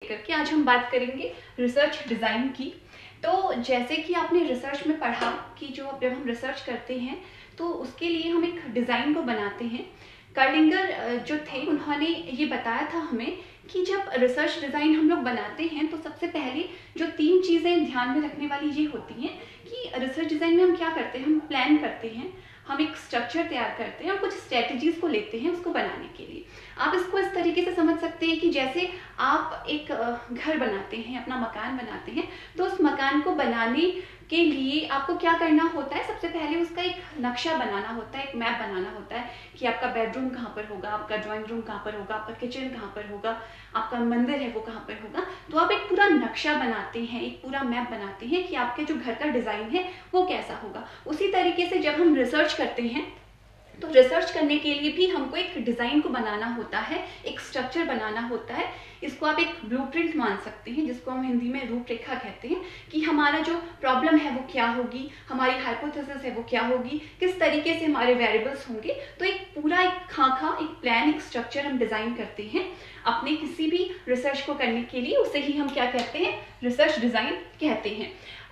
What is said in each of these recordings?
करके आज हम बात करेंगे रिसर्च डिज़ाइन की। तो जैसे कि आपने रिसर्च में पढ़ा कि जब हम रिसर्च करते हैं तो उसके लिए हम एक डिज़ाइन को बनाते हैं। कर्लिंगर जो थे उन्होंने ये बताया था हमें कि जब रिसर्च डिज़ाइन हम लोग बनाते हैं तो सबसे पहले जो 3 चीज़ें ध्यान में रखने वाली ये होती हैं कि रिसर्च डिज़ाइन में हम क्या करते हैं, हम प्लान करते हैं, हम एक स्ट्रक्चर तैयार करते हैं और कुछ स्ट्रेटजीज को लेते हैं उसको बनाने के लिए। आप इसको इस तरीके से समझ सकते हैं कि जैसे आप एक घर बनाते हैं, अपना मकान बनाते हैं, तो उस मकान को बनाने के लिए आपको क्या करना होता है, सबसे पहले उसका एक नक्शा बनाना होता है, एक मैप बनाना होता है कि आपका बेडरूम कहाँ पर होगा, आपका ड्राइंग रूम कहाँ पर होगा, आपका किचन कहाँ पर होगा, आपका मंदिर है वो कहाँ पर होगा। तो आप एक पूरा नक्शा बनाते हैं, एक पूरा मैप बनाते हैं कि आपके जो घर का डिज़ाइन है वो कैसा होगा। उसी तरीके से जब हम रिसर्च करते हैं तो रिसर्च करने के लिए भी हमको एक डिज़ाइन को बनाना होता है, एक स्ट्रक्चर बनाना होता है। इसको आप एक ब्लूप्रिंट मान सकते हैं, जिसको हम हिंदी में रूपरेखा कहते हैं, कि हमारा जो प्रॉब्लम है वो क्या होगी, हमारी हाइपोथेसिस है वो क्या होगी, किस तरीके से हमारे वेरिएबल्स होंगे। तो एक पूरा एक खाका, एक प्लान, एक स्ट्रक्चर हम डिज़ाइन करते हैं अपने किसी भी रिसर्च को करने के लिए। उसे ही हम क्या कहते हैं, रिसर्च डिज़ाइन कहते हैं।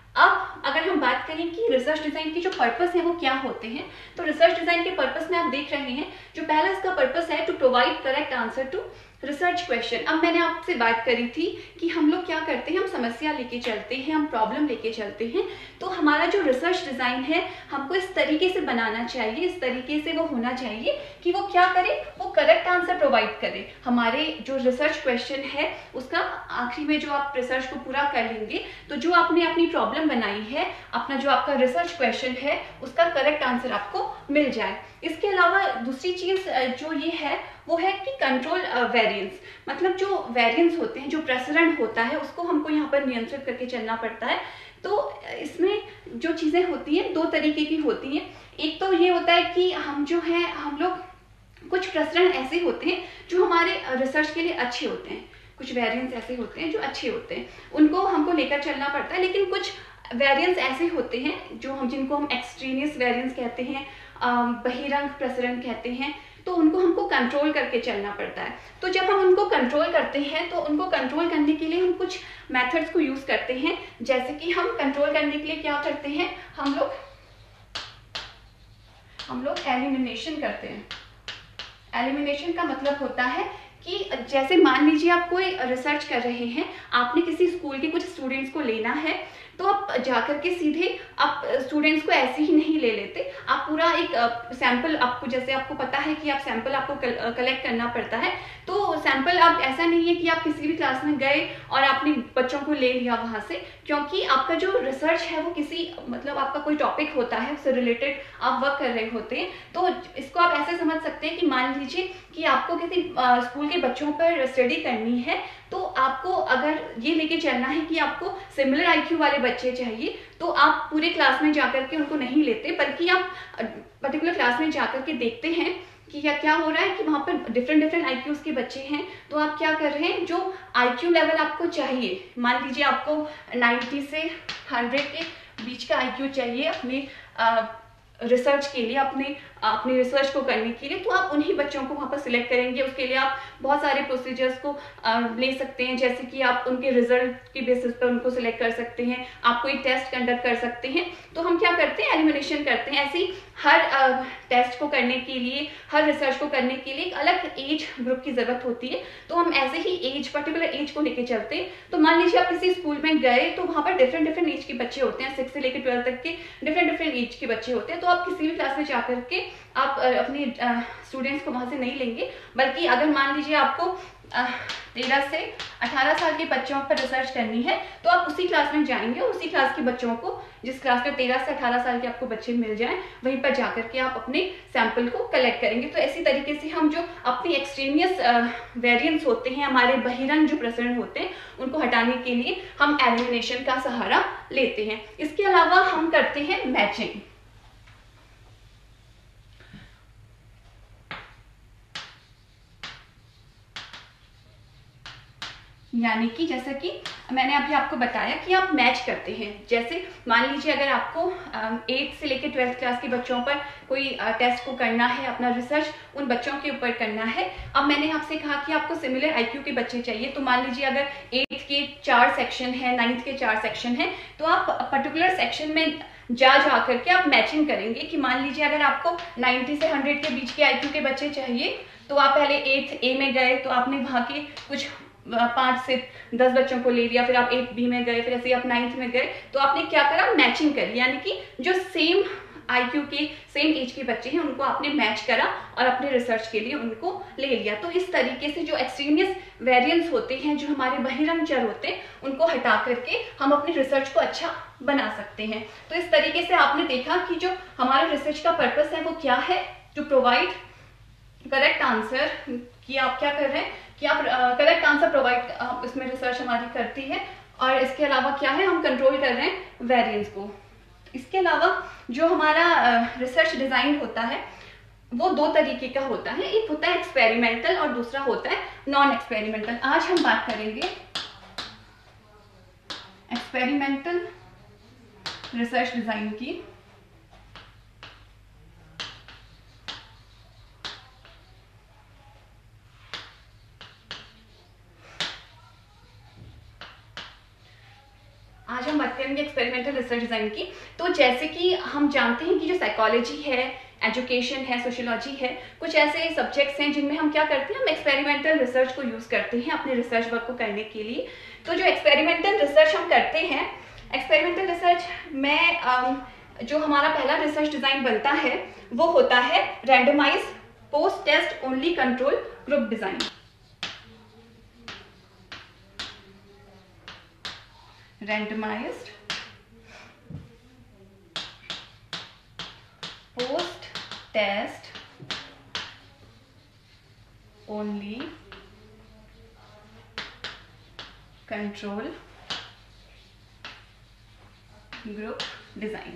अब अगर हम बात करें कि रिसर्च डिज़ाइन के जो पर्पस है वो क्या होते हैं, तो रिसर्च डिज़ाइन के पर्पस में आप देख रहे हैं, जो पहला इसका पर्पस है to provide correct answer to research question. अब मैंने आपसे बात करी थी कि हम लोग क्या करते हैं, हम समस्या लेके चलते हैं, हम प्रॉब्लम लेके चलते हैं। तो हमारा जो रिसर्च डिज़ाइन है हमको इस तरीके से बनाना चाहिए, इस तरीके से वो होना चाहिए कि वो क्या करे, वो करेक्ट आंसर प्रोवाइड करे। हमारे जो रिसर्च क्वेश्चन है उसका आखिरी में जो आप रिसर्च को पूरा कर लेंगे तो जो आपने अपनी प्रॉब्लम बनाई है, अपना जो आपका रिसर्च क्वेश्चन है उसका करेक्ट आंसर आपको मिल जाए। इसके अलावा दूसरी चीज़ जो ये है वो है कि कंट्रोल वेरिएंस, मतलब जो वेरिएंस होते हैं, जो प्रसरण होता है, उसको हमको यहाँ पर नियंत्रित करके चलना पड़ता है। तो इसमें जो चीज़ें होती हैं 2 तरीके की होती हैं। एक तो ये होता है कि हम जो है, हम लोग कुछ प्रसरण ऐसे होते हैं जो हमारे रिसर्च के लिए अच्छे होते हैं, कुछ वेरिएंस ऐसे होते हैं जो अच्छे होते हैं, उनको हमको लेकर चलना पड़ता है। लेकिन कुछ वेरिएंस ऐसे होते हैं जिनको हम एक्सट्रेनियस वेरिएंस कहते हैं, बहिरंग प्रसरण कहते हैं, तो उनको हमको कंट्रोल करके चलना पड़ता है। तो जब हम उनको कंट्रोल करते हैं तो उनको कंट्रोल करने के लिए हम कुछ मेथड्स को यूज करते हैं। जैसे कि हम कंट्रोल करने के लिए क्या करते हैं, हम लोग एलिमिनेशन करते हैं। एलिमिनेशन का मतलब होता है कि जैसे मान लीजिए आप कोई रिसर्च कर रहे हैं, आपने किसी स्कूल के कुछ स्टूडेंट्स को लेना है, तो आप जाकर के सीधे आप स्टूडेंट्स को ऐसे ही नहीं ले लेते, आप पूरा एक सैंपल, आपको जैसे आपको पता है कि आप सैंपल आपको कलेक्ट करना पड़ता है। तो सैंपल आप ऐसा नहीं है कि आप किसी भी क्लास में गए और आपने बच्चों को ले लिया वहाँ से, क्योंकि आपका जो रिसर्च है वो किसी, मतलब आपका कोई टॉपिक होता है, उससे रिलेटेड आप वर्क कर रहे होते हैं। तो इसको आप ऐसे समझ सकते हैं कि मान लीजिए कि आपको किसी स्कूल के बच्चों पर स्टडी करनी है, तो आपको अगर ये लेके चलना है कि आपको सिमिलर आईक्यू वाले बच्चे चाहिए, तो आप पूरे क्लास में जाकर के उनको नहीं लेते, बल्कि आप पर्टिकुलर क्लास में जाकर के देखते हैं कि क्या हो रहा है कि वहाँ पर डिफरेंट आईक्यूज के बच्चे हैं। तो आप क्या कर रहे हैं, जो आईक्यू लेवल आपको चाहिए, मान लीजिए आपको 90 से 100 के बीच का आईक्यू चाहिए अपने रिसर्च के लिए, अपने रिसर्च को करने के लिए, तो आप उन्हीं बच्चों को वहाँ पर सिलेक्ट करेंगे। उसके लिए आप बहुत सारे प्रोसीजर्स को ले सकते हैं, जैसे कि आप उनके रिजल्ट के बेसिस पर उनको सिलेक्ट कर सकते हैं, आप कोई टेस्ट कंडक्ट कर सकते हैं। तो हम क्या करते हैं, एलिमिनेशन करते हैं। ऐसे ही हर टेस्ट को करने के लिए, हर रिसर्च को करने के लिए एक अलग एज ग्रुप की जरूरत होती है, तो हम ऐसे ही पर्टिकुलर एज को लेके चलते हैं। तो मान लीजिए आप किसी स्कूल में गए, तो वहाँ पर डिफरेंट एज के बच्चे होते हैं, 6 से लेकर 12 तक के डिफरेंट एज के बच्चे होते हैं। तो आप किसी भी क्लास में जाकर के आप अपने स्टूडेंट्स को वहाँ से नहीं लेंगे, बल्कि अगर मान लीजिए आपको 13 से 18 साल के बच्चों पर रिसर्च करनी है, तो आप उसी क्लास में जाएंगे और उसी क्लास के बच्चों को, जिस क्लास में 13 से 18 साल के आपको बच्चे मिल जाएं, वहीं पर जाकर के आप अपने सैंपल को कलेक्ट करेंगे। तो ऐसी तरीके से हम जो अपनी एक्सट्रेनियस वेरिएंस होते हैं, हमारे बहिरंग जो प्रसरण होते हैं, उनको हटाने के लिए हम एलिमिनेशन का सहारा लेते हैं। इसके अलावा हम करते हैं मैचिंग। यानी कि जैसा कि मैंने अभी आपको बताया कि आप मैच करते हैं। जैसे मान लीजिए अगर आपको 8 से लेकर 12th क्लास के बच्चों पर कोई टेस्ट को करना है, अपना रिसर्च उन बच्चों के ऊपर करना है। अब मैंने आपसे कहा कि आपको सिमिलर IQ के बच्चे चाहिए, तो मान लीजिए अगर 8th के 4 सेक्शन है, 9th के 4 सेक्शन है, तो आप पर्टिकुलर सेक्शन में जा करके आप मैचिंग करेंगे कि मान लीजिए अगर आपको 90 से 100 के बीच के IQ के बच्चे चाहिए, तो आप पहले 8th A में गए, तो आपने वहां के कुछ 5 से 10 बच्चों को ले लिया, फिर आप 8th B में गए, फिर ऐसे आप 9th में गए, तो आपने क्या करा, मैचिंग करी, यानी कि जो सेम IQ के सेम एज के बच्चे हैं उनको आपने मैच करा और अपने रिसर्च के लिए उनको ले लिया। तो इस तरीके से जो एक्सट्रीनियस वेरिएंस होते हैं, जो हमारे बहिरंग चर होते हैं, उनको हटा करके हम अपने रिसर्च को अच्छा बना सकते हैं। तो इस तरीके से आपने देखा कि जो हमारे रिसर्च का पर्पस है वो क्या है, टू प्रोवाइड करेक्ट आंसर, कि आप क्या कर रहे हैं कि आप करेक्ट आंसर प्रोवाइड इसमें रिसर्च हमारी करती है। और इसके अलावा क्या है, हम कंट्रोल कर रहे हैं वेरिएंस को। इसके अलावा जो हमारा रिसर्च डिजाइन होता है वो 2 तरीके का होता है, एक होता है एक्सपेरिमेंटल और दूसरा होता है नॉन एक्सपेरिमेंटल। आज हम बात करेंगे एक्सपेरिमेंटल रिसर्च डिजाइन की। आज हम बात करेंगे एक्सपेरिमेंटल रिसर्च डिजाइन की। तो जैसे कि हम जानते हैं कि जो साइकोलॉजी है, एजुकेशन है, सोशियोलॉजी है, कुछ ऐसे सब्जेक्ट्स हैं जिनमें हम क्या करते हैं, हम एक्सपेरिमेंटल रिसर्च को यूज करते हैं अपने रिसर्च वर्क को करने के लिए। तो जो एक्सपेरिमेंटल रिसर्च हम करते हैं, एक्सपेरिमेंटल रिसर्च में जो हमारा पहला रिसर्च डिजाइन बनता है वो होता है randomized post test only control group design. randomized post test only control group design।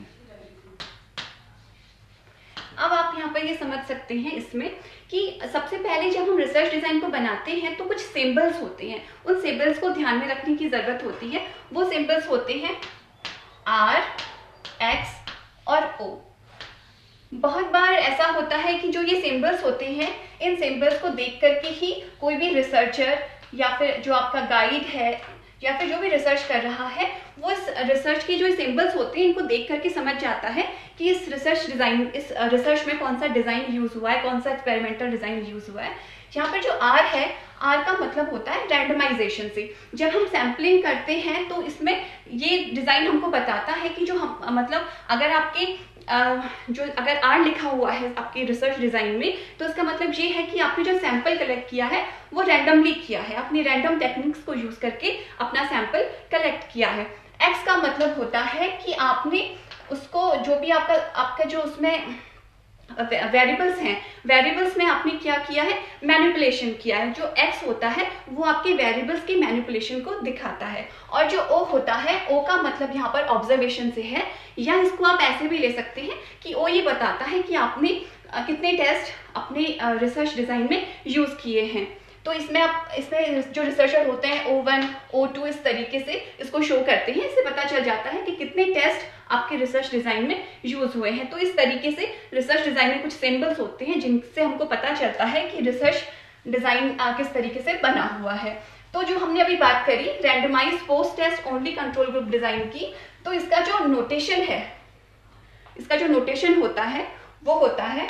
अब आप यहाँ पर ये समझ सकते हैं इसमें कि सबसे पहले जब हम रिसर्च डिजाइन को बनाते हैं तो कुछ सिंबल्स होते हैं, उन सिंबल्स को ध्यान में रखने की जरूरत होती है। वो सिंबल्स होते हैं R, X और O। बहुत बार ऐसा होता है कि जो ये सिंबल्स होते हैं, इन सिंबल्स को देख करके ही कोई भी रिसर्चर या फिर जो आपका गाइड है या फिर जो भी रिसर्च कर रहा है, वो इस रिसर्च के जो सिंबल्स होते हैं इनको देख करके समझ जाता है कि इस रिसर्च में कौन सा डिजाइन यूज हुआ है, कौन सा एक्सपेरिमेंटल डिजाइन यूज हुआ है। यहाँ पर जो R है, R का मतलब होता है रैंडमाइजेशन से। जब हम सैम्पलिंग करते हैं तो इसमें ये डिजाइन हमको बताता है कि जो हम मतलब अगर आपके अगर R लिखा हुआ है आपके रिसर्च डिजाइन में, तो इसका मतलब ये है कि आपने जो सैंपल कलेक्ट किया है वो रैंडमली किया है, अपनी रैंडम टेक्निक्स को यूज करके अपना सैंपल कलेक्ट किया है। X का मतलब होता है कि आपने उसको जो भी आपका जो उसमें वेरिएबल्स हैं, वेरिएबल्स में आपने क्या किया है, मैनिपुलेशन किया है। जो X होता है वो आपके वेरिएबल्स के मैनिपुलेशन को दिखाता है। और जो O होता है, O का मतलब यहाँ पर ऑब्जर्वेशन से है, या इसको आप ऐसे भी ले सकते हैं कि O ये बताता है कि आपने कितने टेस्ट अपने रिसर्च डिजाइन में यूज किए हैं। तो इसमें जो रिसर्चर होते हैं O1, O2 इस तरीके से इसको शो करते हैं। इससे पता चल जाता है कि कितने टेस्ट आपके रिसर्च डिजाइन में यूज हुए हैं। तो इस तरीके से रिसर्च डिजाइन में कुछ सिंबल्स होते हैं जिनसे हमको पता चलता है कि रिसर्च डिजाइन किस तरीके से बना हुआ है। तो जो हमने अभी बात करी randomized post test only control group design की, तो इसका जो नोटेशन है, इसका जो नोटेशन होता है वो होता है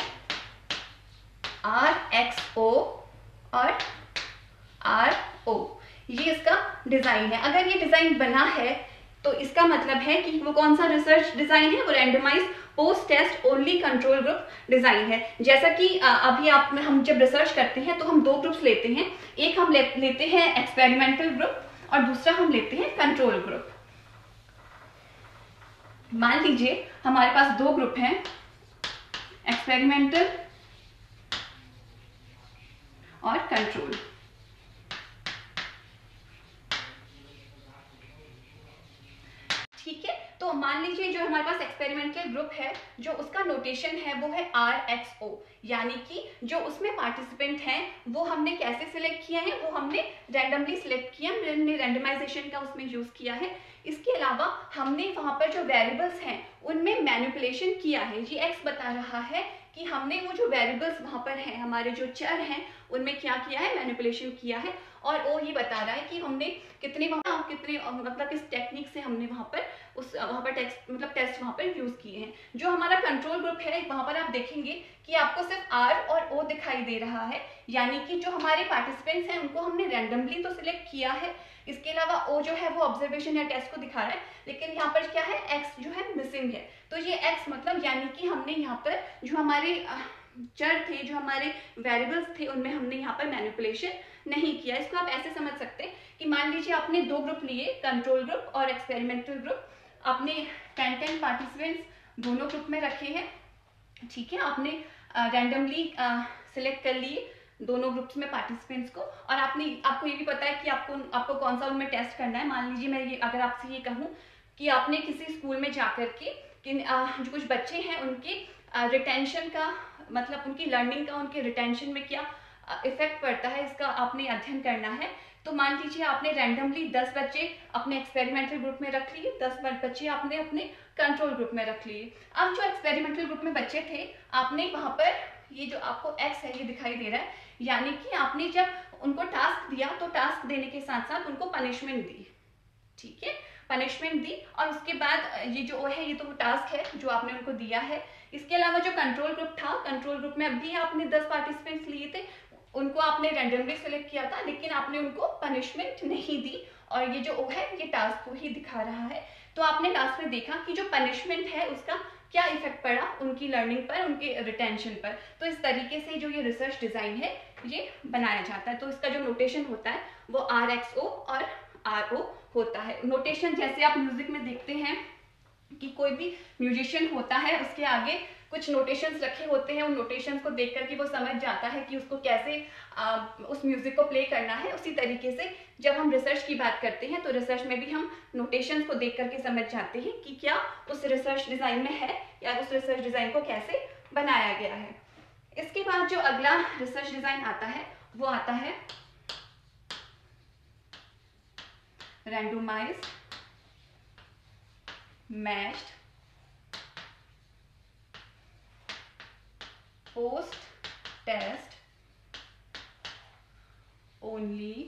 RXO और RO। ये इसका डिजाइन है। अगर ये डिजाइन बना है तो इसका मतलब है कि वो कौन सा रिसर्च डिजाइन है, वो randomized post test only control group design है। जैसा कि अभी हम जब रिसर्च करते हैं तो हम 2 ग्रुप्स लेते हैं, एक हम लेते हैं एक्सपेरिमेंटल ग्रुप और दूसरा हम लेते हैं कंट्रोल ग्रुप। मान लीजिए हमारे पास 2 ग्रुप हैं, एक्सपेरिमेंटल और कंट्रोल। ठीक है, तो तो मान लीजिए जो हमारे पास एक्सपेरिमेंटल ग्रुप है, जो उसका नोटेशन है वो है RXO, यानी कि जो उसमें पार्टिसिपेंट हैं वो हमने कैसे सिलेक्ट किया है, वो हमने रैंडमली सिलेक्ट किया, हमने रैंडमाइजेशन का उसमें यूज किया है। इसके अलावा हमने वहां पर जो वेरिएबल्स हैं उनमें मैनिपुलेशन किया है। ये X बता रहा है कि हमने वो जो वेरिएबल्स वहां पर हैं, हमारे जो चर हैं, उनमें क्या किया है, मैनिपुलेशन किया है। और वो ये बता रहा है कि हमने कितने मतलब किस टेक्निक से हमने वहां पर टेस्ट वहां पर यूज किए हैं। जो हमारा कंट्रोल ग्रुप है वहां पर आप देखेंगे कि आपको सिर्फ R और O दिखाई दे रहा है, यानी कि जो हमारे पार्टिसिपेंट्स हैं उनको हमने रैंडमली तो सिलेक्ट किया है। इसके अलावा O जो है वो ऑब्जर्वेशन या टेस्ट को दिखा रहा है, लेकिन यहाँ पर क्या है, X जो है मिसिंग है। तो ये X मतलब यानी कि हमने यहाँ पर जो हमारे चर थे, जो हमारे वेरिएबल्स थे, उनमें हमने यहाँ पर मैनिपुलेशन नहीं किया। इसको आप ऐसे समझ सकते हैं कि मान लीजिए आपने दो ग्रुप लिए, कंट्रोल ग्रुप और एक्सपेरिमेंटल ग्रुप। आपने 10 पार्टिसिपेंट्स दोनों ग्रुप में रखे हैं, ठीक है। आपने रैंडमली सिलेक्ट कर लिए दोनों ग्रुप्स में पार्टिसिपेंट्स को, और आपको ये भी पता है कि आपको कौन सा उनमें टेस्ट करना है। मान लीजिए मैं अगर आपसे ये कहूँ कि आपने किसी स्कूल में जाकर के जो कुछ बच्चे हैं उनके रिटेंशन का, मतलब उनकी लर्निंग का, उनके रिटेंशन में क्या इफेक्ट पड़ता है, इसका आपने अध्ययन करना है। तो मान लीजिए आपने रैंडमली 10 बच्चे अपने एक्सपेरिमेंटल ग्रुप में रख लिए, 10 बच्चे आपने अपने कंट्रोल ग्रुप में रख लिए। अब जो एक्सपेरिमेंटल ग्रुप में बच्चे थे, आपने वहां पर ये जो आपको X है ये दिखाई दे रहा है, यानी कि आपने जब उनको टास्क दिया तो टास्क देने के साथ साथ उनको पनिशमेंट दी, ठीक है, पनिशमेंट दी। और उसके बाद ये जो है, ये तो टास्क है जो आपने उनको दिया है। इसके अलावा जो कंट्रोल ग्रुप था, कंट्रोल ग्रुप में अभी आपने 10 पार्टिसिपेंट्स लिए थे, उनको आपने रैंडमली सिलेक्ट किया था, लेकिन आपने उनको पनिशमेंट नहीं दी, और ये जो O है ये टास्क को ही दिखा रहा है। तो आपने लास्ट में देखा कि जो पनिशमेंट है उसका क्या इफेक्ट पड़ा उनकी लर्निंग पर, उनके रिटेंशन पर। तो इस तरीके से जो ये रिसर्च डिजाइन है ये बनाया जाता है। तो इसका जो नोटेशन होता है वो RXO और RO होता है। नोटेशन जैसे आप म्यूजिक में देखते हैं कि कोई भी म्यूजिशियन होता है, उसके आगे कुछ नोटेशंस रखे होते हैं, उन नोटेशंस को देख करके वो समझ जाता है कि उसको कैसे उस म्यूजिक को प्ले करना है। उसी तरीके से जब हम रिसर्च की बात करते हैं तो रिसर्च में भी हम नोटेशंस को देख करके समझ जाते हैं कि क्या उस रिसर्च डिजाइन में है, या उस रिसर्च डिजाइन को कैसे बनाया गया है। इसके बाद जो अगला रिसर्च डिजाइन आता है वो आता है randomized matched post test only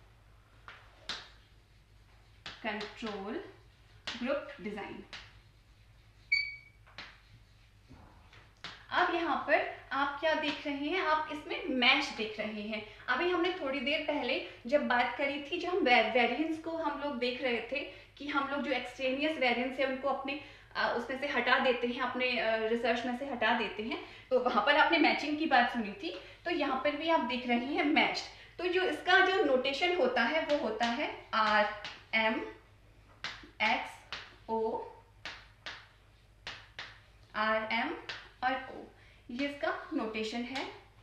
control group design. अब यहाँ पर आप क्या देख रहे हैं, आप इसमें मैच देख रहे हैं। अभी हमने थोड़ी देर पहले जब बात करी थी, जब हम वेरिएंस को हम लोग देख रहे थे कि हम लोग जो एक्सट्रेनियस वेरिएंस है उनको अपने उसमें से हटा देते हैं, अपने रिसर्च में से हटा देते हैं। तो वहां पर आपने मैचिंग की बात सुनी थी, तो यहाँ पर भी आप देख रहे हैं मैच। तो जो इसका जो नोटेशन होता है वो होता है RM XO RM और O, ये इसका नोटेशन है।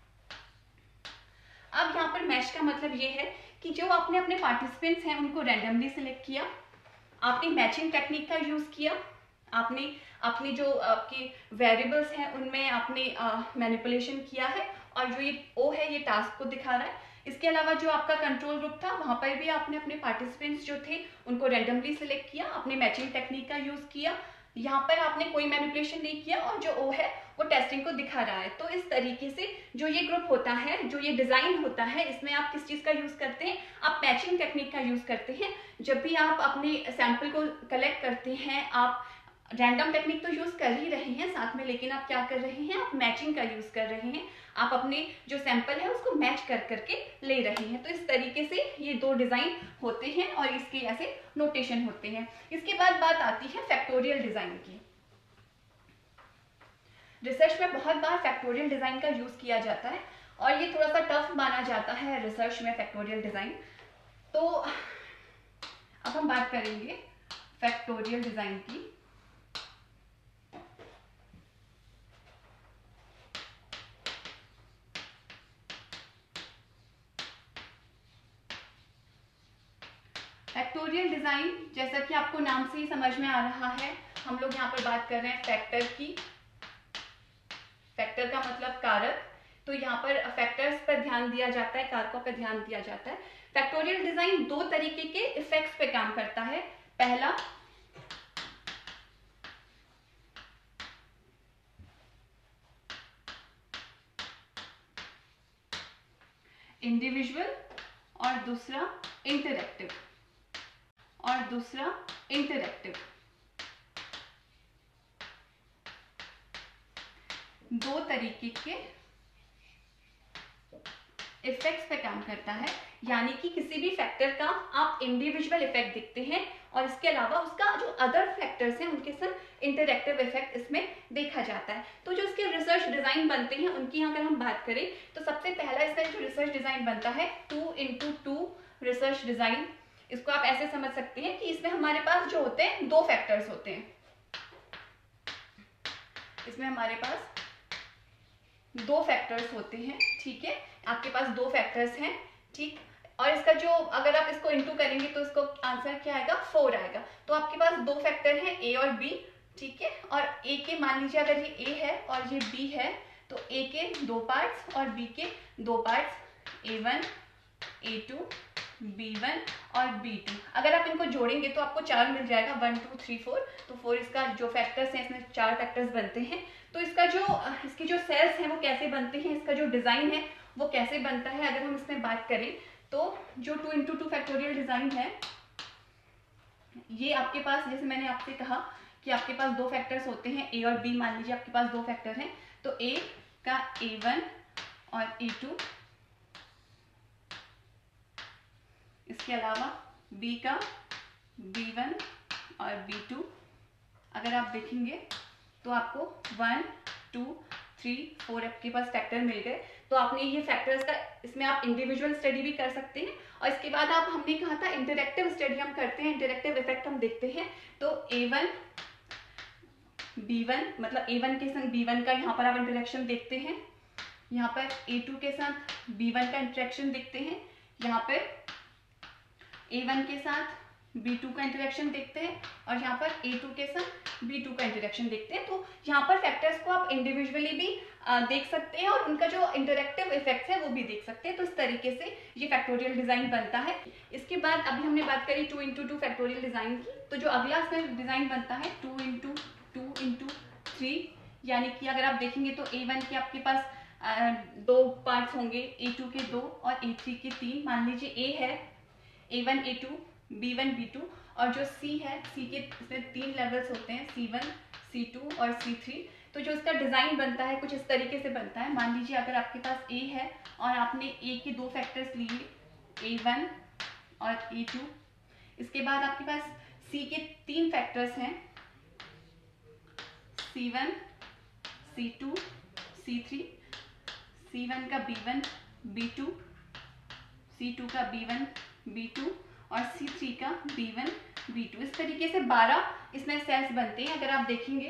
अब यहाँ पर मैच का मतलब ये है कि जो आपने अपने पार्टिसिपेंट्स हैं उनको रैंडमली सिलेक्ट किया, आपने मैचिंग टेक्निक का यूज किया, आपने अपने जो आपके वेरिएबल्स हैं उनमें आपने मैनिपुलेशन किया है, और जो ये O है ये टास्क को दिखा रहा है। इसके अलावा जो आपका कंट्रोल ग्रुप था वहां पर भी आपने अपने पार्टिसिपेंट्स जो थे उनको रैंडमली सिलेक्ट किया, आपने मैचिंग टेक्निक का यूज किया, यहाँ पर आपने कोई मैनिपुलेशन नहीं किया, और जो O है वो टेस्टिंग को दिखा रहा है। तो इस तरीके से जो ये ग्रुप होता है, जो ये डिजाइन होता है, इसमें आप किस चीज का यूज करते हैं, आप मैचिंग टेक्निक का यूज करते हैं। जब भी आप अपने सैंपल को कलेक्ट करते हैं, आप रैंडम टेक्निक तो यूज कर ही रहे हैं साथ में, लेकिन आप क्या कर रहे हैं, आप मैचिंग का यूज कर रहे हैं, आप अपने जो सैंपल है उसको मैच कर करके ले रहे हैं। तो इस तरीके से ये दो डिजाइन होते हैं और इसके ऐसे नोटेशन होते हैं। इसके बाद बात आती है फैक्टोरियल डिजाइन की। रिसर्च में बहुत बार फैक्टोरियल डिजाइन का यूज किया जाता है, और ये थोड़ा सा टफ माना जाता है रिसर्च में फैक्टोरियल डिजाइन। तो अब हम बात करेंगे फैक्टोरियल डिजाइन की। फैक्टोरियल डिजाइन जैसा कि आपको नाम से ही समझ में आ रहा है, हम लोग यहाँ पर बात कर रहे हैं फैक्टर की। फैक्टर का मतलब कारक, तो यहाँ पर फैक्टर्स पर ध्यान दिया जाता है, कारकों पर ध्यान दिया जाता है। फैक्टोरियल डिजाइन दो तरीके के इफेक्ट्स पे काम करता है। पहला इंडिविजुअल और दूसरा इंटरैक्टिव, दो तरीके के इफेक्ट्स पे काम करता है। यानी कि किसी भी फैक्टर का आप इंडिविजुअल इफेक्ट दिखते हैं और इसके अलावा उसका जो अदर फैक्टर्स हैं उनके साथ इंटरैक्टिव इफेक्ट इसमें देखा जाता है। तो जो इसके रिसर्च डिजाइन बनते हैं उनकी अगर हम बात करें तो सबसे पहला इसका जो रिसर्च डिजाइन बनता है 2x2 रिसर्च डिजाइन। इसको आप ऐसे समझ सकते हैं कि इसमें हमारे पास जो होते हैं दो फैक्टर्स होते हैं। इसमें हमारे पास दो फैक्टर्स होते हैं, ठीक है। आपके पास दो फैक्टर्स हैं, ठीक। और इसका जो अगर आप इसको इनटू करेंगे तो इसको आंसर क्या आएगा, 4 आएगा। तो आपके पास दो फैक्टर हैं ए और बी, ठीक है। और ए के मान लीजिए अगर ये ए है और ये बी है तो ए के दो पार्ट्स और बी के दो पार्ट्स, A1 A2 B1 और B2। अगर आप इनको जोड़ेंगे तो आपको 4 मिल जाएगा, 1 2 3 4। तो 4 इसका जो फैक्टर्स हैं, इसमें 4 फैक्टर्स बनते हैं। तो इसकी जो सेल्स हैं वो कैसे बनते हैं, इसका जो डिजाइन है वो कैसे बनता है, अगर हम इसमें बात करें तो जो 2x2 फैक्टोरियल डिजाइन है ये आपके पास, जैसे मैंने आपसे कहा कि आपके पास दो फैक्टर्स होते हैं ए और बी। मान लीजिए आपके पास दो फैक्टर हैं तो ए का A1 और A2, इसके अलावा B का B1 और B2। अगर आप देखेंगे तो आपको 1 2 3 4 आपके पास फैक्टर मिल गए। तो आपने ये फैक्टर्स का, इसमें आप इंडिविजुअल स्टडी भी कर सकते हैं और इसके बाद हमने कहा था इंटरैक्टिव स्टडी हम करते हैं, इंटरैक्टिव इफेक्ट हम देखते हैं। तो A1 B1 मतलब A1 के संग B1 का यहाँ पर आप इंटरेक्शन देखते हैं, यहाँ पर A2 के साथ B1 का इंटरेक्शन देखते हैं, यहाँ पर A1 के साथ B2 का इंटरेक्शन देखते हैं और यहाँ पर A2 के साथ B2 का इंटरेक्शन देखते हैं। तो यहाँ पर फैक्टर्स को आप इंडिविजुअली भी देख सकते हैं और उनका जो इंटरैक्टिव इफेक्ट्स है वो भी देख सकते हैं। तो इस तरीके से ये फैक्टोरियल डिजाइन बनता है। इसके बाद अभी हमने बात करी 2x2 फैक्टोरियल डिजाइन की। तो जो अगला इसमें डिजाइन बनता है 2x3, यानी कि अगर आप देखेंगे तो A1 के आपके पास दो पार्ट्स होंगे, A2 के दो और A3 के तीन। मान लीजिए A है A1 A2 B1 B2 और जो C है, C के इसमें 3 लेवल्स होते हैं, C1 C2 और C3। तो जो इसका डिजाइन बनता है कुछ इस तरीके से बनता है। मान लीजिए अगर आपके पास A है और आपने A के दो फैक्टर्स लिए A1 और A2, इसके बाद आपके पास C के 3 फैक्टर्स हैं C1 C2 C3, C1 का B1 B2, C2 का B1 B2 और C3 का B1 B2। इस तरीके से 12 इसमें सेल्स बनते हैं। अगर आप देखेंगे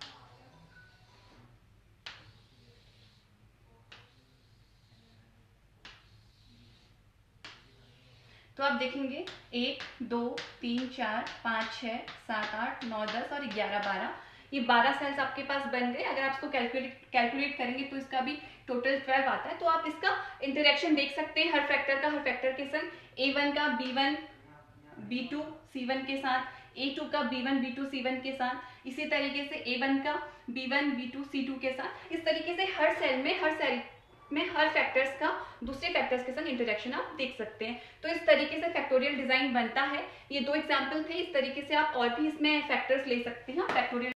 तो आप देखेंगे 1 2 3 4 5 6 7 8 9 10 और 11 12, ये 12 सेल्स आपके पास बन गए। अगर आप इसको कैलकुलेट करेंगे तो इसका भी टोटल 12 आता है। तो आप इसका इंटरेक्शन देख सकते हैं हर फैक्टर के संग। A1 का B1 B2 C1 के साथ, A2 का B1 B2 C1 के साथ, इसी तरीके से A1 का B1 B2 C2 के साथ। इस तरीके से हर सेल में हर फैक्टर्स का दूसरे फैक्टर्स के संग इंटरेक्शन आप देख सकते हैं। तो इस तरीके से फैक्टोरियल डिजाइन बनता है। ये दो एग्जांपल थे, इस तरीके से आप और भी इसमें फैक्टर्स ले सकते हैं फैक्टोरियल